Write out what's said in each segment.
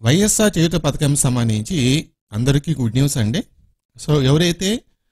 వైఎస్ఆర్ చేయూత పథకం సంబంధించి అందరికీ గుడ్ న్యూస్ అండి. సో ఎవరైతే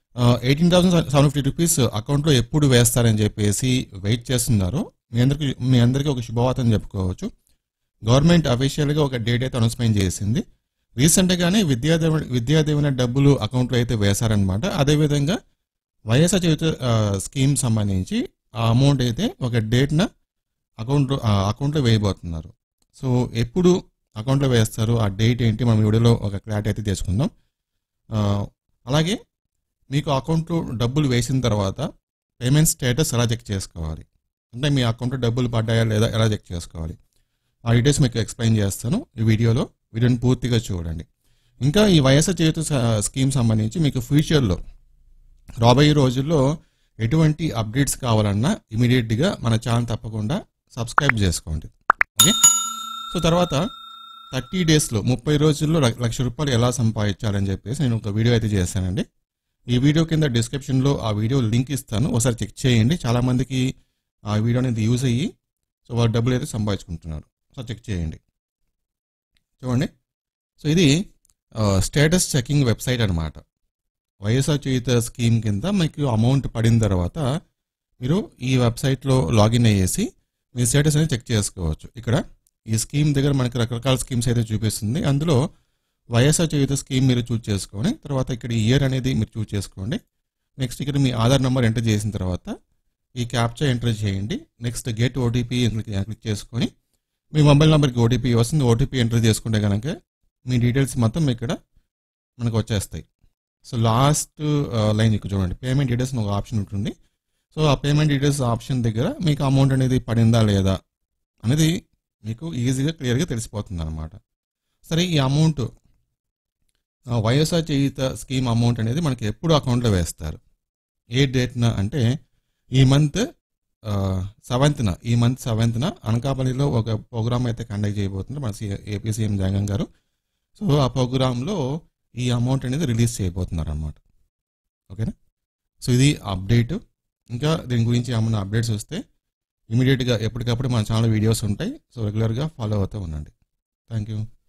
18,750 రూపీస్ అకౌంట్లో ఎప్పుడు వేస్తారని చెప్పేసి వెయిట్ చేస్తున్నారో మీ అందరికీ ఒక శుభవార్తని చెప్పుకోవచ్చు. గవర్నమెంట్ అఫీషియల్గా ఒక డేట్ అయితే అనౌన్స్మెంట్ చేసింది. రీసెంట్గానే విద్యాదీవెన డబ్బులు అకౌంట్లో అయితే వేశారనమాట. అదేవిధంగా వైఎస్ఆర్ చేయూత స్కీమ్ సంబంధించి ఆ అమౌంట్ అయితే ఒక డేట్న అకౌంట్లో వేయబోతున్నారు. సో ఎప్పుడు అకౌంట్లో వేస్తారు, ఆ డేట్ ఏంటి, మనం వీడియోలో ఒక క్లారిటీ అయితే తీసుకుందాం. అలాగే మీకు అకౌంట్లో డబ్బులు వేసిన తర్వాత పేమెంట్ స్టేటస్ ఎలా చెక్ చేసుకోవాలి, అంటే మీ అకౌంట్లో డబ్బులు పడ్డాయా లేదా ఎలా చెక్ చేసుకోవాలి, ఆ డీటెయిల్స్ మీకు ఎక్స్ప్లెయిన్ చేస్తాను ఈ వీడియోని పూర్తిగా చూడండి. ఇంకా ఈ వైఎస్ఆర్ చేయూత స్కీమ్ సంబంధించి మీకు ఫ్యూచర్లో రాబోయే రోజుల్లో ఎటువంటి అప్డేట్స్ కావాలన్నా ఇమీడియట్గా మన ఛానల్ తప్పకుండా సబ్స్క్రైబ్ చేసుకోండి. ఓకే. సో తర్వాత 30 డేస్లో 30 రోజుల్లో ₹1,00,000 ఎలా సంపాదించాలని చెప్పేసి నేను ఒక వీడియో అయితే చేశానండి. ఈ వీడియో కింద డిస్క్రిప్షన్లో ఆ వీడియో లింక్ ఇస్తాను, ఒకసారి చెక్ చేయండి. చాలామందికి ఆ వీడియో అనేది యూజ్ అయ్యి సో వాళ్ళు డబ్బులు అయితే సంపాదించుకుంటున్నారు. సో చెక్ చేయండి. చూడండి, సో ఇది స్టేటస్ చెకింగ్ వెబ్సైట్ అనమాట. వైఎస్ఆర్ చేయూత స్కీమ్ కింద మీకు అమౌంట్ పడిన తర్వాత మీరు ఈ వెబ్సైట్లో లాగిన్ అయ్యేసి మీ స్టేటస్ అనేది చెక్ చేసుకోవచ్చు. ఇక్కడ ఈ స్కీమ్ దగ్గర మనకి రకరకాల స్కీమ్స్ అయితే చూపిస్తుంది. అందులో వైఎస్ఆర్ చేయూత స్కీమ్ మీరు చూజ్ చేసుకొని తర్వాత ఇక్కడ ఇయర్ అనేది మీరు చూజ్ చేసుకోండి. నెక్స్ట్ ఇక్కడ మీ ఆధార్ నెంబర్ ఎంటర్ చేసిన తర్వాత ఈ క్యాప్చా ఎంటర్ చేయండి. నెక్స్ట్ గెట్ ఓటీపీ క్లిక్ చేసుకొని మీ మొబైల్ నెంబర్కి ఓటీపీ వస్తుంది. ఓటీపీ ఎంటర్ చేసుకుంటే కనుక మీ డీటెయిల్స్ మొత్తం ఇక్కడ మనకు వచ్చేస్తాయి. సో లాస్ట్ లైన్ ఇక్కడ చూడండి, పేమెంట్ డీటెయిల్స్ ఒక ఆప్షన్ ఉంటుంది. సో ఆ పేమెంట్ డీటెయిల్స్ ఆప్షన్ దగ్గర మీకు అమౌంట్ అనేది పడిందా లేదా అనేది మీకు ఈజీగా క్లియర్గా తెలిసిపోతుంది అనమాట. సరే, ఈ అమౌంట్ వైఎస్ఆర్ చేయూత స్కీమ్ అమౌంట్ అనేది మనకి ఎప్పుడు అకౌంట్లో వేస్తారు, ఏ డేట్న అంటే ఈ మంత్ 7న అనకాపల్లిలో ఒక ప్రోగ్రామ్ అయితే కండక్ట్ చేయబోతున్నారు మన ఏపీ సీఎం జగన్ గారు. సో ఆ ప్రోగ్రాంలో ఈ అమౌంట్ అనేది రిలీజ్ చేయబోతున్నారు అనమాట. ఓకేనా. సో ఇది అప్డేట్. ఇంకా దీని గురించి ఏమన్నా అప్డేట్స్ వస్తే ఇమీడియట్గా ఎప్పటికప్పుడు మన ఛానల్ వీడియోస్ ఉంటాయి. సో రెగ్యులర్గా ఫాలో అవుతూ ఉండండి. Thank you.